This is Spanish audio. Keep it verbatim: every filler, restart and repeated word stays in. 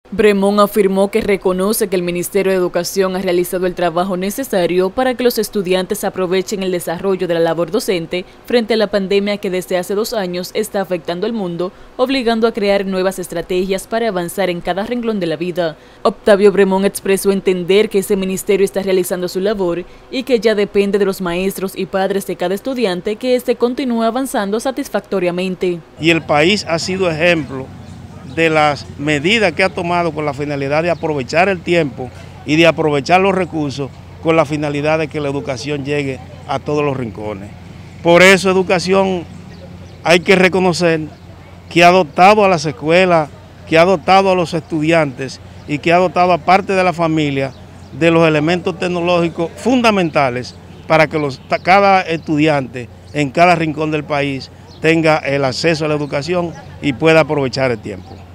Bremón afirmó que reconoce que el Ministerio de Educación ha realizado el trabajo necesario para que los estudiantes aprovechen el desarrollo de la labor docente frente a la pandemia que desde hace dos años está afectando al mundo, obligando a crear nuevas estrategias para avanzar en cada renglón de la vida. Octavio Bremón expresó entender que ese ministerio está realizando su labor y que ya depende de los maestros y padres de cada estudiante que éste continúe avanzando satisfactoriamente. Y el país ha sido ejemplo de las medidas que ha tomado con la finalidad de aprovechar el tiempo y de aprovechar los recursos con la finalidad de que la educación llegue a todos los rincones. Por eso educación hay que reconocer que ha dotado a las escuelas, que ha dotado a los estudiantes y que ha dotado a parte de la familia de los elementos tecnológicos fundamentales para que los, cada estudiante en cada rincón del país tenga el acceso a la educación y pueda aprovechar el tiempo.